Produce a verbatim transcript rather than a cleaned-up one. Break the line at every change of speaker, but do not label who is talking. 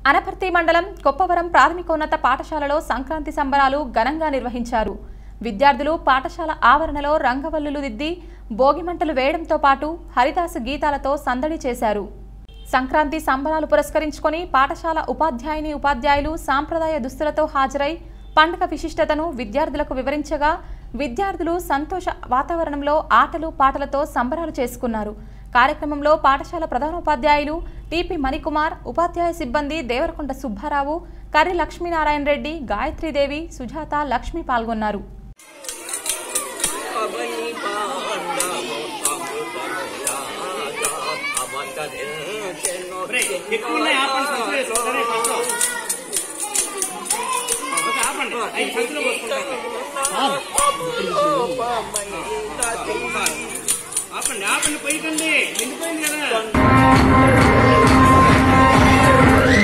అనపర్తి మండలం కొప్పవరం ప్రాథమికోన్నత పాఠశాలలో సంక్రాంతి సంబరాలు ఘనంగా నిర్వహించారు. విద్యార్థులు పాఠశాల ఆవరణలో రంగవల్లులు దిద్ది భోగిమంటలు వేయడంతో పాటు హరిదాసు గీతాలతో సందడి చేశారు. సంక్రాంతి సంబరాలు పురస్కరించుకొని పాఠశాల ఉపాధ్యాయుని ఉపాధ్యాయులు సాంప్రదాయ దుస్తులతో హాజరై పండుగ విశిష్టతను విద్యార్థులకు వివరించగా విద్యార్థులు సంతోష వాతావరణంలో ఆటలు పాటలతో సంబరాలు చేసుకున్నారు. కార్యక్రమంలో పాఠశాల ప్రధానోపాధ్యాయులు టిపి మణికుమార్, ఉపాధ్యాయ సిబ్బంది దేవరకొండ సుబ్బారావు, కర్రి లక్ష్మీనారాయణ రెడ్డి, గాయత్రీదేవి, సుజాత, లక్ష్మి పాల్గొన్నారు.
ఆపండి ఆపండి పోయికండి నిండిపోయింది కదా.